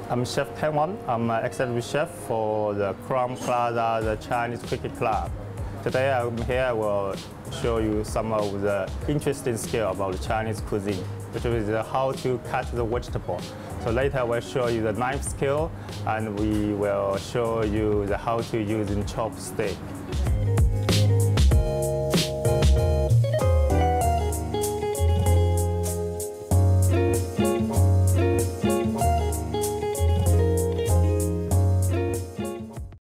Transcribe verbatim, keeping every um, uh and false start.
I'm Chef Wang. I'm an executive chef for the Crown Plaza, the Chinese Cricket Club. Today I'm here, I will show you some of the interesting skill about the Chinese cuisine, which is how to cut the vegetable. So later I will show you the knife skill, and we will show you the how to use in chopstick.